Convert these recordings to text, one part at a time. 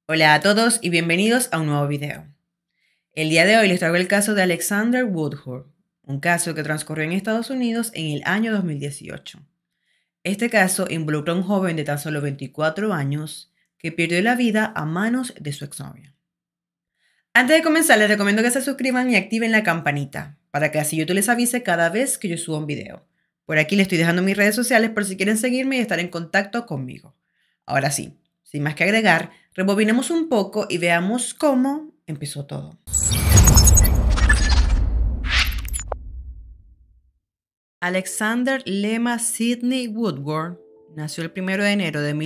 Hola a todos y bienvenidos a un nuevo video. El día de hoy les traigo el caso de Alexander Woodward, un caso que transcurrió en Estados Unidos en el año 2018. Este caso involucra a un joven de tan solo 24 años que perdió la vida a manos de su exnovia. Antes de comenzar, les recomiendo que se suscriban y activen la campanita para que así YouTube les avise cada vez que yo suba un video. Por aquí les estoy dejando mis redes sociales por si quieren seguirme y estar en contacto conmigo. Ahora sí, sin más que agregar, rebobinemos un poco y veamos cómo empezó todo. Alexander Lema Sidney Woodward nació el 1 de enero de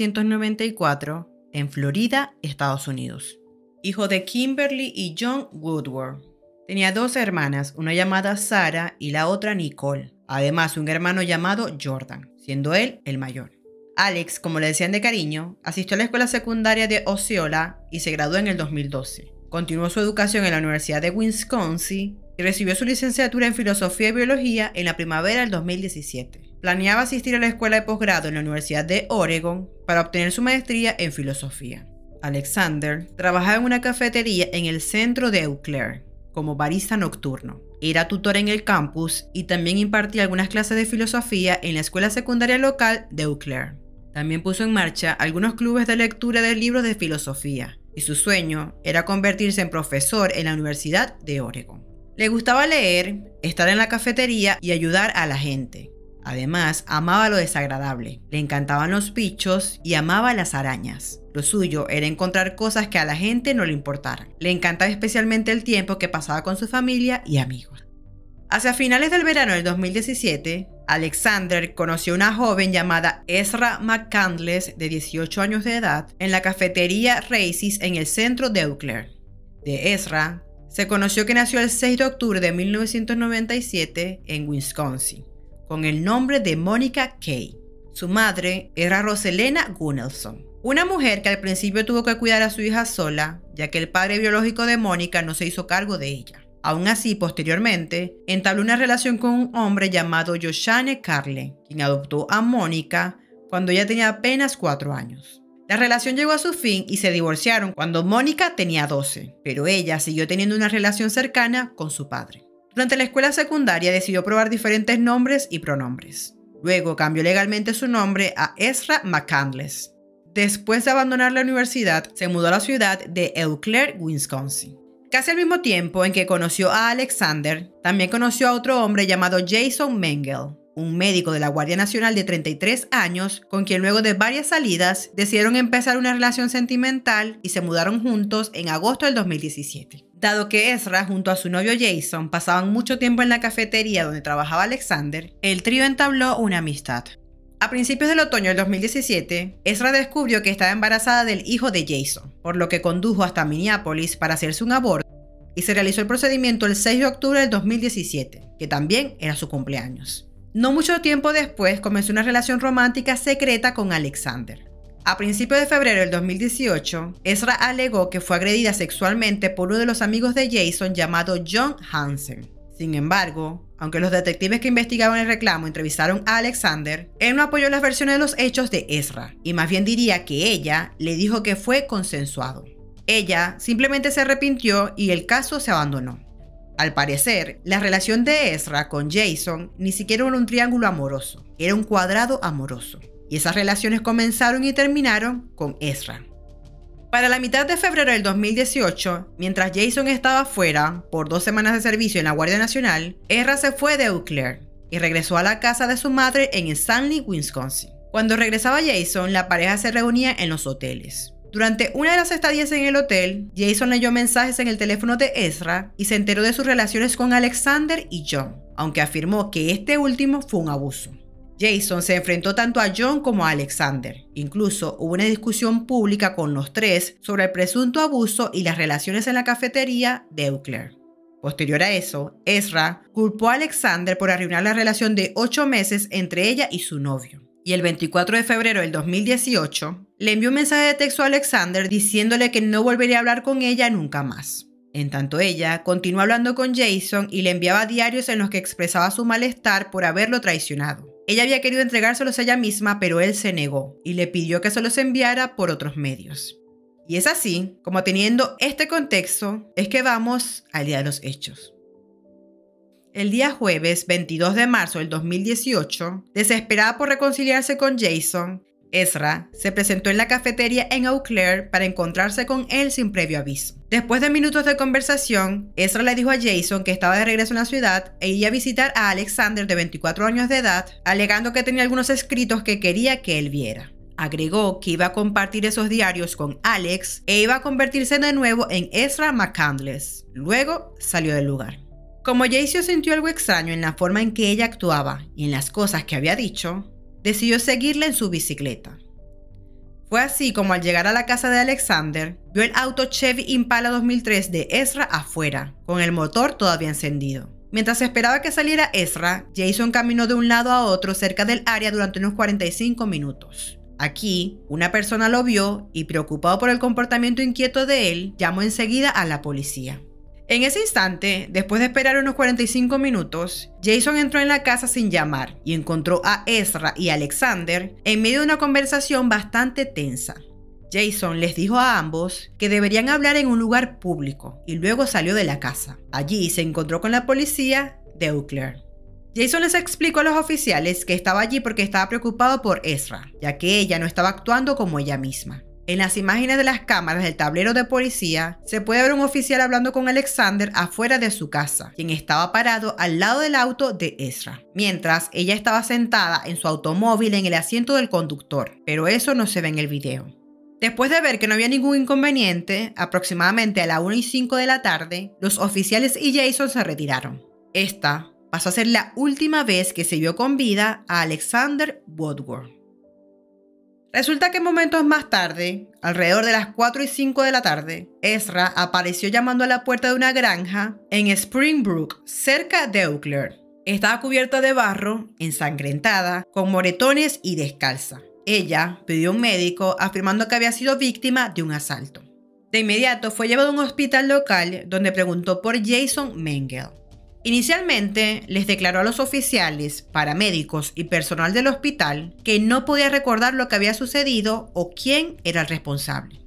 1994 en Florida, Estados Unidos. Hijo de Kimberly y John Woodward. Tenía dos hermanas, una llamada Sarah y la otra Nicole. Además, un hermano llamado Jordan, siendo él el mayor. Alex, como le decían de cariño, asistió a la escuela secundaria de Osceola y se graduó en el 2012. Continuó su educación en la Universidad de Wisconsin y recibió su licenciatura en Filosofía y Biología en la primavera del 2017. Planeaba asistir a la escuela de posgrado en la Universidad de Oregon para obtener su maestría en Filosofía. Alexander trabajaba en una cafetería en el centro de Eau Claire como barista nocturno. Era tutor en el campus y también impartía algunas clases de filosofía en la escuela secundaria local de Eau Claire. También puso en marcha algunos clubes de lectura de libros de filosofía y su sueño era convertirse en profesor en la Universidad de Oregon. Le gustaba leer, estar en la cafetería y ayudar a la gente. Además, amaba lo desagradable, le encantaban los bichos y amaba las arañas. Lo suyo era encontrar cosas que a la gente no le importaran. Le encantaba especialmente el tiempo que pasaba con su familia y amigos. Hacia finales del verano del 2017, Alexander conoció a una joven llamada Ezra McCandless, de 18 años de edad, en la cafetería Racy's en el centro de Eau Claire. De Ezra se conoció que nació el 6 de octubre de 1997 en Wisconsin, con el nombre de Monica Kay. Su madre era Roselena Gunnelson, una mujer que al principio tuvo que cuidar a su hija sola, ya que el padre biológico de Mónica no se hizo cargo de ella. Aún así, posteriormente, entabló una relación con un hombre llamado Joshane Carle, quien adoptó a Mónica cuando ella tenía apenas 4 años. La relación llegó a su fin y se divorciaron cuando Mónica tenía 12, pero ella siguió teniendo una relación cercana con su padre. Durante la escuela secundaria decidió probar diferentes nombres y pronombres. Luego cambió legalmente su nombre a Ezra McCandless. Después de abandonar la universidad, se mudó a la ciudad de Eau Claire, Wisconsin. Casi al mismo tiempo en que conoció a Alexander, también conoció a otro hombre llamado Jason Mengel, un médico de la Guardia Nacional de 33 años, con quien luego de varias salidas decidieron empezar una relación sentimental y se mudaron juntos en agosto del 2017. Dado que Ezra junto a su novio Jason pasaban mucho tiempo en la cafetería donde trabajaba Alexander, el trío entabló una amistad. A principios del otoño del 2017, Ezra descubrió que estaba embarazada del hijo de Jason, por lo que condujo hasta Minneapolis para hacerse un aborto y se realizó el procedimiento el 6 de octubre del 2017, que también era su cumpleaños. No mucho tiempo después comenzó una relación romántica secreta con Alexander. A principios de febrero del 2018, Ezra alegó que fue agredida sexualmente por uno de los amigos de Jason llamado John Hansen. Sin embargo, aunque los detectives que investigaban el reclamo entrevistaron a Alexander, él no apoyó las versiones de los hechos de Ezra, y más bien diría que ella le dijo que fue consensuado. Ella simplemente se arrepintió y el caso se abandonó. Al parecer, la relación de Ezra con Jason ni siquiera era un triángulo amoroso, era un cuadrado amoroso. Y esas relaciones comenzaron y terminaron con Ezra. Para la mitad de febrero del 2018, mientras Jason estaba fuera por 2 semanas de servicio en la Guardia Nacional, Ezra se fue de Eau Claire y regresó a la casa de su madre en Stanley, Wisconsin. Cuando regresaba Jason, la pareja se reunía en los hoteles. Durante una de las estadías en el hotel, Jason leyó mensajes en el teléfono de Ezra y se enteró de sus relaciones con Alexander y John, aunque afirmó que este último fue un abuso. Jason se enfrentó tanto a John como a Alexander. Incluso hubo una discusión pública con los tres sobre el presunto abuso y las relaciones en la cafetería de Eau Claire. Posterior a eso, Ezra culpó a Alexander por arruinar la relación de 8 meses entre ella y su novio. Y el 24 de febrero del 2018, le envió un mensaje de texto a Alexander diciéndole que no volvería a hablar con ella nunca más. En tanto ella continuó hablando con Jason y le enviaba diarios en los que expresaba su malestar por haberlo traicionado. Ella había querido entregárselos a ella misma, pero él se negó y le pidió que se los enviara por otros medios. Y es así, como teniendo este contexto, es que vamos al día de los hechos. El día jueves 22 de marzo del 2018, desesperada por reconciliarse con Jason, Ezra se presentó en la cafetería en Eau Claire para encontrarse con él sin previo aviso. Después de minutos de conversación, Ezra le dijo a Jason que estaba de regreso en la ciudad e iba a visitar a Alexander de 24 años de edad, alegando que tenía algunos escritos que quería que él viera. Agregó que iba a compartir esos diarios con Alex e iba a convertirse de nuevo en Ezra McCandless. Luego salió del lugar. Como Jason sintió algo extraño en la forma en que ella actuaba y en las cosas que había dicho, decidió seguirla en su bicicleta. Fue así como al llegar a la casa de Alexander, vio el auto Chevy Impala 2003 de Ezra afuera, con el motor todavía encendido. Mientras esperaba que saliera Ezra, Jason caminó de un lado a otro cerca del área durante unos 45 minutos. Aquí, una persona lo vio y, preocupado por el comportamiento inquieto de él, llamó enseguida a la policía. En ese instante, después de esperar unos 45 minutos, Jason entró en la casa sin llamar y encontró a Ezra y Alexander en medio de una conversación bastante tensa. Jason les dijo a ambos que deberían hablar en un lugar público y luego salió de la casa. Allí se encontró con la policía de Eau Claire. Jason les explicó a los oficiales que estaba allí porque estaba preocupado por Ezra, ya que ella no estaba actuando como ella misma. En las imágenes de las cámaras del tablero de policía, se puede ver un oficial hablando con Alexander afuera de su casa, quien estaba parado al lado del auto de Ezra, mientras ella estaba sentada en su automóvil en el asiento del conductor, pero eso no se ve en el video. Después de ver que no había ningún inconveniente, aproximadamente a las 1:05 de la tarde, los oficiales y Jason se retiraron. Esta pasó a ser la última vez que se vio con vida a Alexander Woodward. Resulta que momentos más tarde, alrededor de las 4:05 de la tarde, Ezra apareció llamando a la puerta de una granja en Springbrook, cerca de Eau Claire. Estaba cubierta de barro, ensangrentada, con moretones y descalza. Ella pidió a un médico afirmando que había sido víctima de un asalto. De inmediato fue llevado a un hospital local donde preguntó por Jason Mengel. Inicialmente les declaró a los oficiales, paramédicos y personal del hospital que no podía recordar lo que había sucedido o quién era el responsable.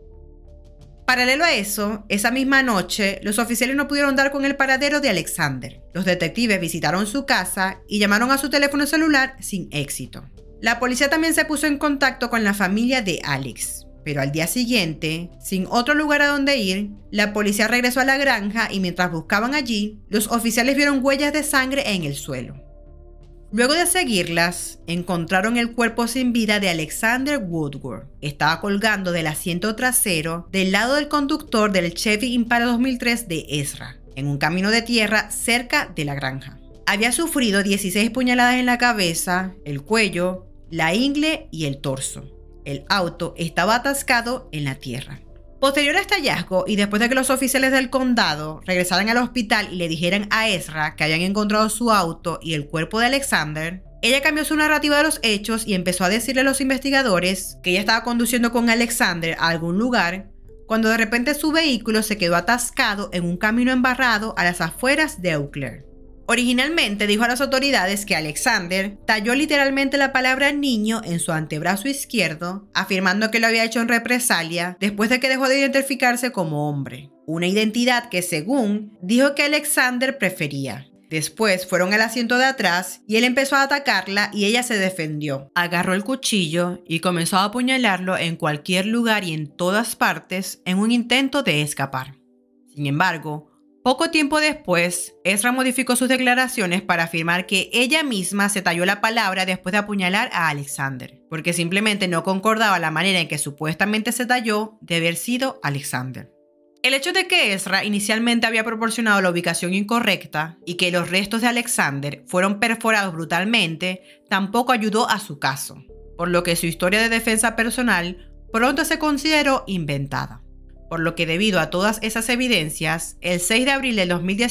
Paralelo a eso, esa misma noche, los oficiales no pudieron dar con el paradero de Alexander. Los detectives visitaron su casa y llamaron a su teléfono celular sin éxito. La policía también se puso en contacto con la familia de Alex. Pero al día siguiente, sin otro lugar a donde ir, la policía regresó a la granja y mientras buscaban allí, los oficiales vieron huellas de sangre en el suelo. Luego de seguirlas, encontraron el cuerpo sin vida de Alexander Woodward. Estaba colgando del asiento trasero del lado del conductor del Chevy Impala 2003 de Ezra, en un camino de tierra cerca de la granja. Había sufrido 16 puñaladas en la cabeza, el cuello, la ingle y el torso. El auto estaba atascado en la tierra. Posterior a este hallazgo y después de que los oficiales del condado regresaran al hospital y le dijeran a Ezra que habían encontrado su auto y el cuerpo de Alexander, ella cambió su narrativa de los hechos y empezó a decirle a los investigadores que ella estaba conduciendo con Alexander a algún lugar cuando de repente su vehículo se quedó atascado en un camino embarrado a las afueras de Eau Claire. Originalmente dijo a las autoridades que Alexander talló literalmente la palabra niño en su antebrazo izquierdo, afirmando que lo había hecho en represalia después de que dejó de identificarse como hombre, una identidad que según dijo que Alexander prefería. Después fueron al asiento de atrás y él empezó a atacarla y ella se defendió. Agarró el cuchillo y comenzó a apuñalarlo en cualquier lugar y en todas partes en un intento de escapar. Sin embargo, poco tiempo después, Ezra modificó sus declaraciones para afirmar que ella misma se talló la palabra después de apuñalar a Alexander, porque simplemente no concordaba la manera en que supuestamente se talló de haber sido Alexander. El hecho de que Ezra inicialmente había proporcionado la ubicación incorrecta y que los restos de Alexander fueron perforados brutalmente tampoco ayudó a su caso, por lo que su historia de defensa personal pronto se consideró inventada. Por lo que debido a todas esas evidencias, el 6 de abril del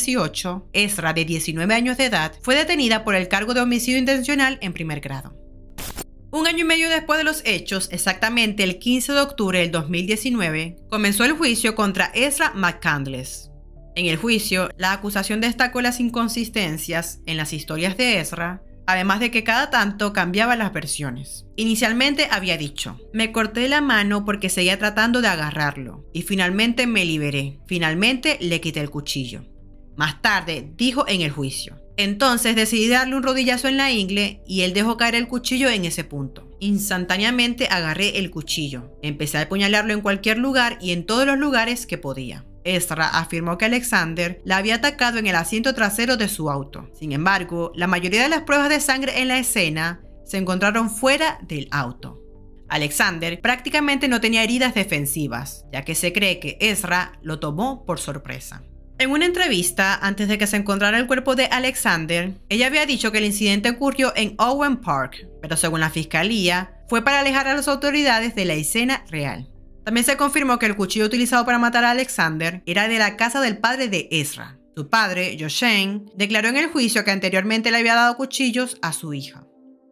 2018, Ezra, de 19 años de edad, fue detenida por el cargo de homicidio intencional en primer grado. Un año y medio después de los hechos, exactamente el 15 de octubre del 2019, comenzó el juicio contra Ezra McCandless. En el juicio, la acusación destacó las inconsistencias en las historias de Ezra, además de que cada tanto cambiaba las versiones. Inicialmente había dicho: me corté la mano porque seguía tratando de agarrarlo y finalmente me liberé. Finalmente le quité el cuchillo. Más tarde dijo en el juicio: entonces decidí darle un rodillazo en la ingle y él dejó caer el cuchillo en ese punto. Instantáneamente agarré el cuchillo, empecé a apuñalarlo en cualquier lugar y en todos los lugares que podía. Ezra afirmó que Alexander la había atacado en el asiento trasero de su auto. Sin embargo, la mayoría de las pruebas de sangre en la escena se encontraron fuera del auto. Alexander prácticamente no tenía heridas defensivas, ya que se cree que Ezra lo tomó por sorpresa. En una entrevista, antes de que se encontrara el cuerpo de Alexander, ella había dicho que el incidente ocurrió en Owen Park, pero según la fiscalía, fue para alejar a las autoridades de la escena real. También se confirmó que el cuchillo utilizado para matar a Alexander era de la casa del padre de Ezra. Su padre, Joshane, declaró en el juicio que anteriormente le había dado cuchillos a su hija.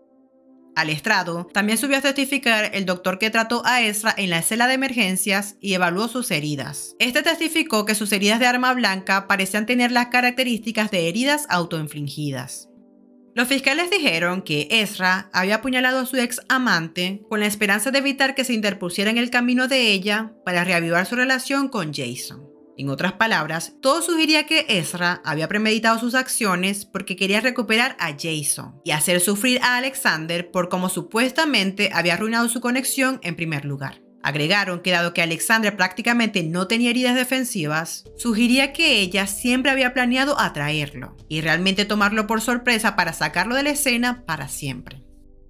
Al estrado, también subió a testificar el doctor que trató a Ezra en la celda de emergencias y evaluó sus heridas. Este testificó que sus heridas de arma blanca parecían tener las características de heridas autoinfligidas. Los fiscales dijeron que Ezra había apuñalado a su ex amante con la esperanza de evitar que se interpusiera en el camino de ella para reavivar su relación con Jason. En otras palabras, todo sugería que Ezra había premeditado sus acciones porque quería recuperar a Jason y hacer sufrir a Alexander por cómo supuestamente había arruinado su conexión en primer lugar. Agregaron que dado que Alexander prácticamente no tenía heridas defensivas, sugería que ella siempre había planeado atraerlo y realmente tomarlo por sorpresa para sacarlo de la escena para siempre.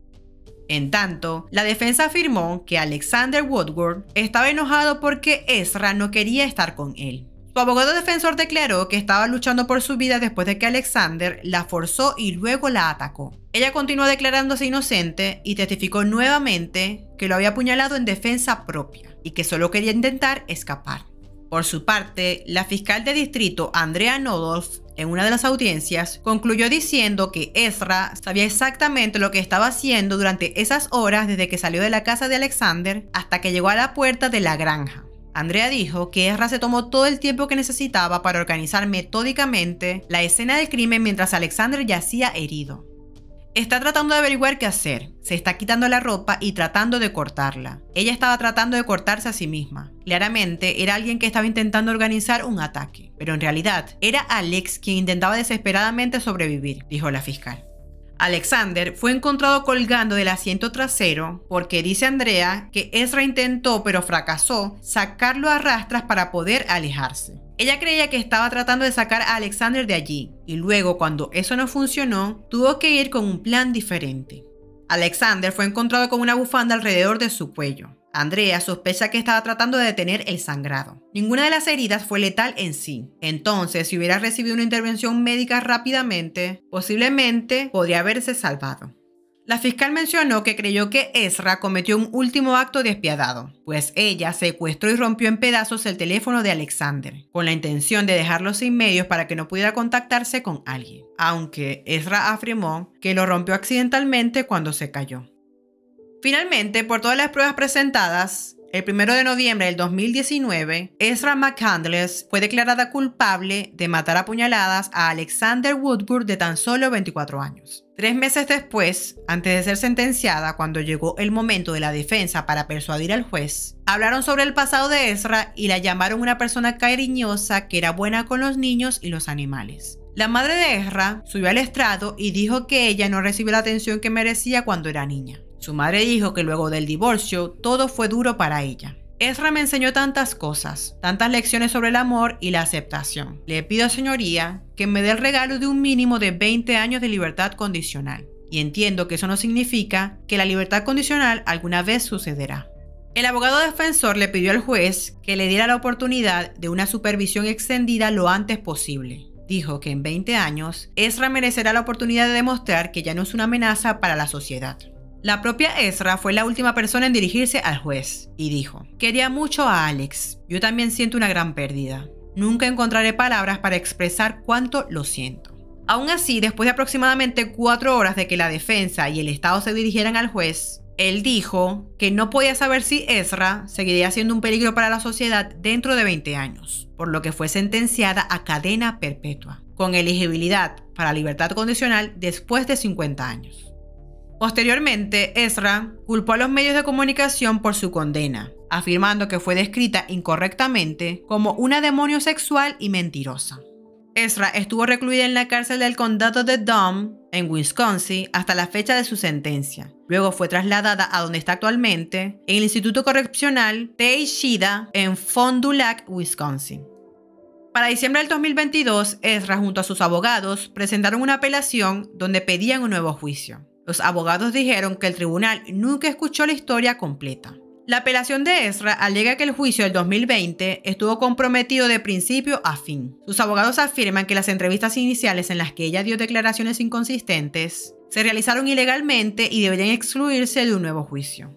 En tanto, la defensa afirmó que Alexander Woodward estaba enojado porque Ezra no quería estar con él. Su abogado defensor declaró que estaba luchando por su vida después de que Alexander la forzó y luego la atacó. Ella continuó declarándose inocente y testificó nuevamente que lo había apuñalado en defensa propia y que solo quería intentar escapar. Por su parte, la fiscal de distrito Andrea Nodolf, en una de las audiencias, concluyó diciendo que Ezra sabía exactamente lo que estaba haciendo durante esas horas desde que salió de la casa de Alexander hasta que llegó a la puerta de la granja. Andrea dijo que Ezra se tomó todo el tiempo que necesitaba para organizar metódicamente la escena del crimen mientras Alexander yacía herido. Está tratando de averiguar qué hacer. Se está quitando la ropa y tratando de cortarla. Ella estaba tratando de cortarse a sí misma. Claramente era alguien que estaba intentando organizar un ataque, pero en realidad era Alex quien intentaba desesperadamente sobrevivir, dijo la fiscal. Alexander fue encontrado colgando del asiento trasero porque dice Andrea que Ezra intentó, pero fracasó, sacarlo a rastras para poder alejarse. Ella creía que estaba tratando de sacar a Alexander de allí, y luego cuando eso no funcionó, tuvo que ir con un plan diferente. Alexander fue encontrado con una bufanda alrededor de su cuello. Andrea sospecha que estaba tratando de detener el sangrado. Ninguna de las heridas fue letal en sí. Entonces, si hubiera recibido una intervención médica rápidamente, posiblemente podría haberse salvado. La fiscal mencionó que creyó que Ezra cometió un último acto despiadado, pues ella secuestró y rompió en pedazos el teléfono de Alexander, con la intención de dejarlo sin medios para que no pudiera contactarse con alguien, aunque Ezra afirmó que lo rompió accidentalmente cuando se cayó. Finalmente, por todas las pruebas presentadas, el 1 de noviembre del 2019, Ezra McCandless fue declarada culpable de matar a puñaladas a Alexander Woodward de tan solo 24 años. 3 meses después, antes de ser sentenciada, cuando llegó el momento de la defensa para persuadir al juez, hablaron sobre el pasado de Ezra y la llamaron una persona cariñosa que era buena con los niños y los animales. La madre de Ezra subió al estrado y dijo que ella no recibió la atención que merecía cuando era niña. Su madre dijo que luego del divorcio, todo fue duro para ella. Ezra me enseñó tantas cosas, tantas lecciones sobre el amor y la aceptación. Le pido, señoría, que me dé el regalo de un mínimo de 20 años de libertad condicional. Y entiendo que eso no significa que la libertad condicional alguna vez sucederá. El abogado defensor le pidió al juez que le diera la oportunidad de una supervisión extendida lo antes posible. Dijo que en 20 años, Ezra merecerá la oportunidad de demostrar que ya no es una amenaza para la sociedad. La propia Ezra fue la última persona en dirigirse al juez y dijo: quería mucho a Alex, yo también siento una gran pérdida. Nunca encontraré palabras para expresar cuánto lo siento. Aún así, después de aproximadamente 4 horas de que la defensa y el Estado se dirigieran al juez, Él dijo que no podía saber si Ezra seguiría siendo un peligro para la sociedad dentro de 20 años, por lo que fue sentenciada a cadena perpetua, con elegibilidad para libertad condicional después de 50 años. Posteriormente, Ezra culpó a los medios de comunicación por su condena, afirmando que fue descrita incorrectamente como una demonio sexual y mentirosa. Ezra estuvo recluida en la cárcel del condado de Dome, en Wisconsin, hasta la fecha de su sentencia. Luego fue trasladada a donde está actualmente, en el Instituto Correccional Tay Shida, en Fond du Lac, Wisconsin. Para diciembre del 2022, Ezra junto a sus abogados presentaron una apelación donde pedían un nuevo juicio. Los abogados dijeron que el tribunal nunca escuchó la historia completa. La apelación de Ezra alega que el juicio del 2020 estuvo comprometido de principio a fin. Sus abogados afirman que las entrevistas iniciales en las que ella dio declaraciones inconsistentes se realizaron ilegalmente y deberían excluirse de un nuevo juicio.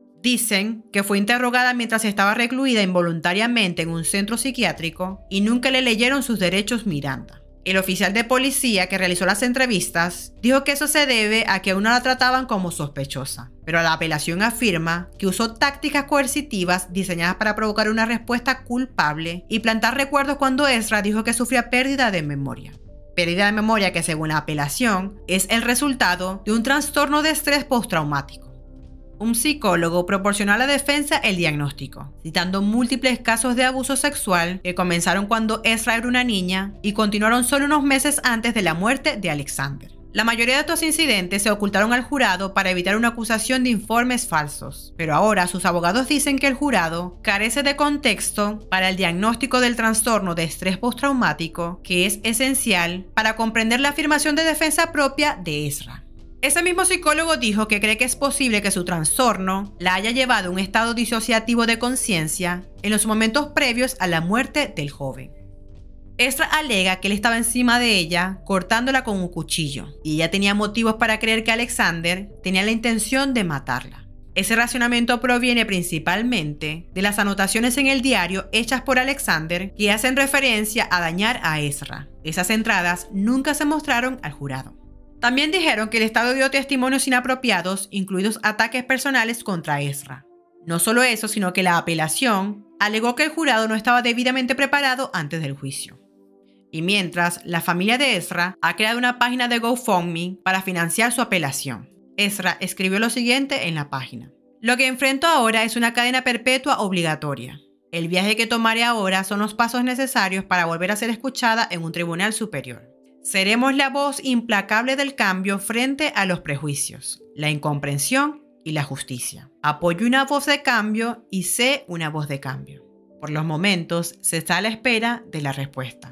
Dicen que fue interrogada mientras estaba recluida involuntariamente en un centro psiquiátrico y nunca le leyeron sus derechos Miranda. El oficial de policía que realizó las entrevistas dijo que eso se debe a que aún no la trataban como sospechosa, pero la apelación afirma que usó tácticas coercitivas diseñadas para provocar una respuesta culpable y plantar recuerdos cuando Ezra dijo que sufría pérdida de memoria. Pérdida de memoria que, según la apelación, es el resultado de un trastorno de estrés postraumático. Un psicólogo proporcionó a la defensa el diagnóstico, citando múltiples casos de abuso sexual que comenzaron cuando Ezra era una niña y continuaron solo unos meses antes de la muerte de Alexander. La mayoría de estos incidentes se ocultaron al jurado para evitar una acusación de informes falsos, pero ahora sus abogados dicen que el jurado carece de contexto para el diagnóstico del trastorno de estrés postraumático, que es esencial para comprender la afirmación de defensa propia de Ezra. Ese mismo psicólogo dijo que cree que es posible que su trastorno la haya llevado a un estado disociativo de conciencia en los momentos previos a la muerte del joven. Ezra alega que él estaba encima de ella cortándola con un cuchillo y ella tenía motivos para creer que Alexander tenía la intención de matarla. Ese racionamiento proviene principalmente de las anotaciones en el diario hechas por Alexander que hacen referencia a dañar a Ezra. Esas entradas nunca se mostraron al jurado. También dijeron que el Estado dio testimonios inapropiados, incluidos ataques personales contra Ezra. No solo eso, sino que la apelación alegó que el jurado no estaba debidamente preparado antes del juicio. Y mientras, la familia de Ezra ha creado una página de GoFundMe para financiar su apelación. Ezra escribió lo siguiente en la página: "Lo que enfrento ahora es una cadena perpetua obligatoria. El viaje que tomaré ahora son los pasos necesarios para volver a ser escuchada en un tribunal superior. Seremos la voz implacable del cambio frente a los prejuicios, la incomprensión y la justicia. Apoyo una voz de cambio y sé una voz de cambio. Por los momentos, se está a la espera de la respuesta".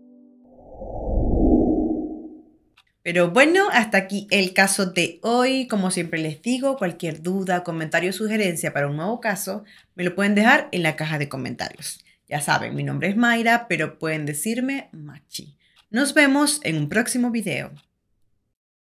Pero bueno, hasta aquí el caso de hoy. Como siempre les digo, cualquier duda, comentario o sugerencia para un nuevo caso, me lo pueden dejar en la caja de comentarios. Ya saben, mi nombre es Mayra, pero pueden decirme Machi. Nos vemos en un próximo video.